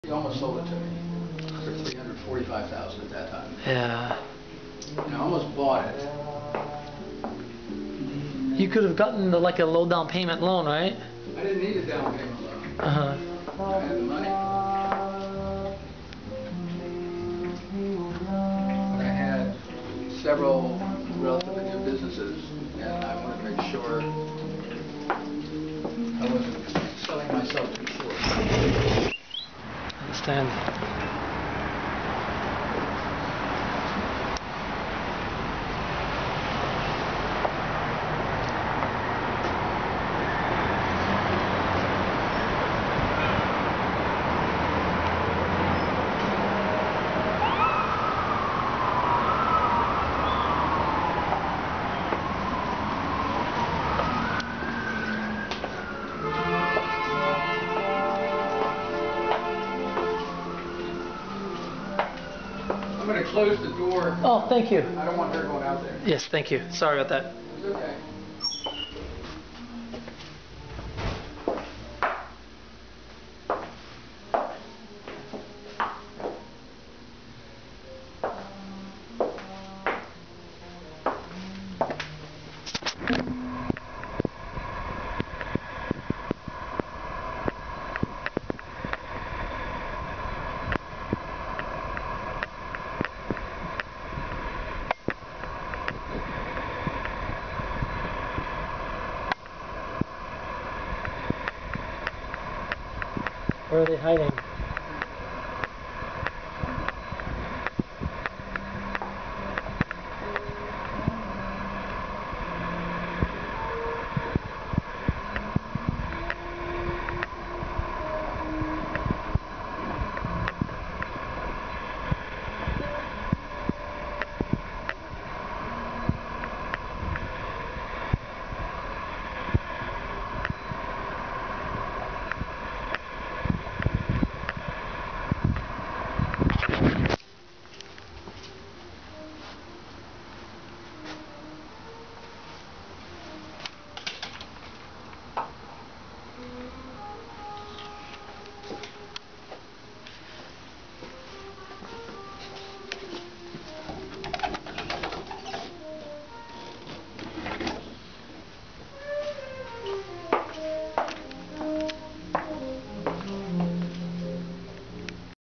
He almost sold it to me for $345,000 at that time. Yeah. And I almost bought it. You could have gotten like a low down payment loan, right? I didn't need a down payment loan. Uh-huh. I had the money. But I had several relatively new businesses, and I wanted to make sure I wasn't selling myself too short. Understand. I'm going to close the door. Oh, thank you. I don't want her going out there. Yes, thank you. Sorry about that. It's okay. Where are they hiding?